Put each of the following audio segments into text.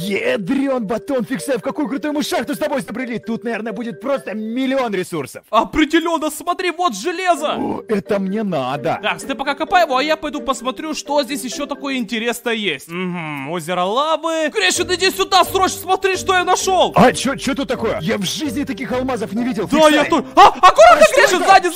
Ядрен батон, Фиксай, в какую крутую мы шахту с тобой забрели. Тут, наверное, будет просто миллион ресурсов. Определенно, смотри, вот железо. О, это мне надо. Так, ты пока копай его, а я пойду посмотрю, что здесь еще такое интересное есть. Угу, озеро лавы. Грещин, иди сюда, срочно смотри, что я нашел. А, чё тут такое? Я в жизни таких алмазов не видел. Да, Фиксай. я тут. Аккуратно, Грещин, сзади.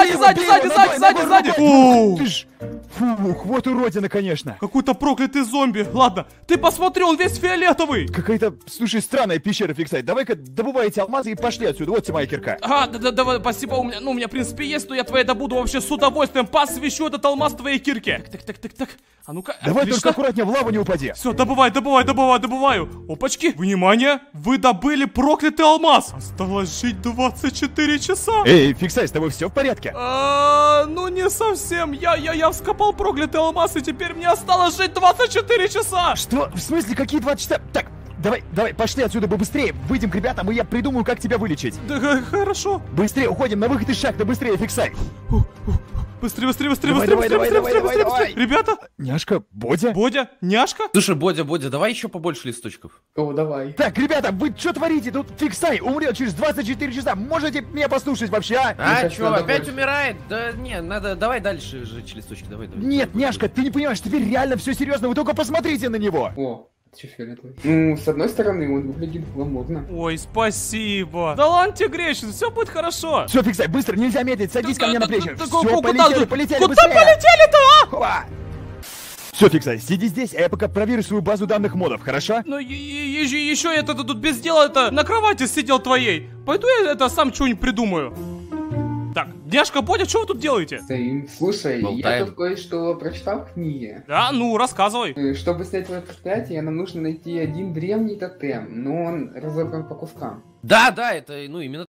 Оу. Ты ж... Фух, вот уродина, конечно. Какой-то проклятый зомби. Ладно, ты посмотри, он весь фиолетовый. Какая-то, слушай, странная пещера, Фиксай. Давай-ка добывай эти алмазы и пошли отсюда. Вот тебе моя кирка. Ага, давай, спасибо, у меня, в принципе, есть, но я твоей добуду вообще с удовольствием. Посвящу этот алмаз твоей кирке. Так. А ну-ка, Давай отлично. только аккуратнее, в лаву не упади. Все, добываю. Опачки. Внимание, вы добыли проклятый алмаз. Осталось жить 24 часа. Эй, Фиксай, с тобой все в порядке? Ну не совсем. Я вскопал проклятый алмаз, и теперь мне осталось жить 24 часа. Что? В смысле, какие 2 часа? Так, давай, пошли отсюда быстрее. Выйдем к ребятам, и я придумаю, как тебя вылечить. Да, хорошо. Быстрее уходим на выход из шахты, быстрее, Фиксай. Быстрее. Давай. Ребята. Няшка, Бодя? Бодя, няшка? Слушай, Бодя, давай еще побольше листочков. О, давай. Так, ребята, вы что творите? Тут Фиксай умрет через 24 часа. Можете меня послушать вообще, а? А, сейчас чё, надо опять больше. умирает? Да не, надо, давай дальше жечь листочки, давай. Нет, няшка, ты не понимаешь, теперь реально все серьезно. Вы только посмотрите на него. О, это что фиолетовый? Ну, с одной стороны, он выглядит гламурно. Ой, спасибо. Да ладно тебе, Грещин, все будет хорошо. Все, Фиксай, быстро, нельзя медлить, садись ко мне на плечи. Все, Куда полетели, быстрее. полетели-то, а? Все, Фиксай, сиди здесь, а я пока проверю свою базу данных модов, хорошо? Ну, еще я тут без дела на кровати сидел твоей. Пойду я сам что-нибудь придумаю. Так, Няшка, Бодя, что вы тут делаете? Стоим. Слушай, я Болтаем. тут кое-что прочитал в книге. Да, ну, рассказывай. Чтобы снять твое проклятие, нам нужно найти один древний тотем, но он разобран по кускам. Да, это, ну, именно